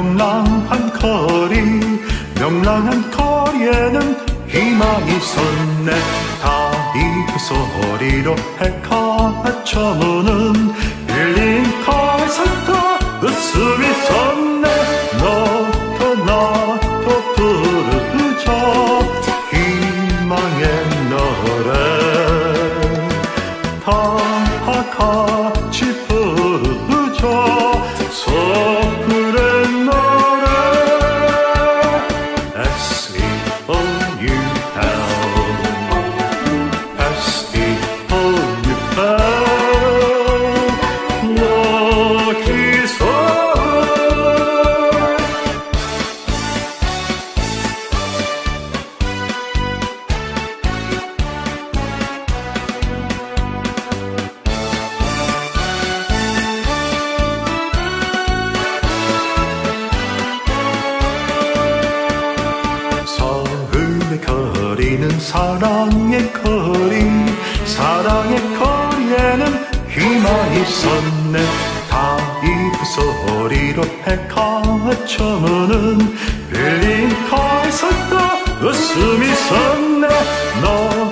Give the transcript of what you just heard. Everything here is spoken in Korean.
명랑한 거리, 명랑한 거리에는 희망이 섰네. 다리 그 소리로 해가 저무는 빌린 카에 살까 웃음이 섰네. 너도 나도 부르자 희망의 노래, 다 같이 부르자 소풀의 노래. 거리는 사랑의 거리, 사랑의 거리에는 희망이 섰네. 다리 그 소리로 해가 저무는 빌린 카에 섰다 웃음이 섰네. 너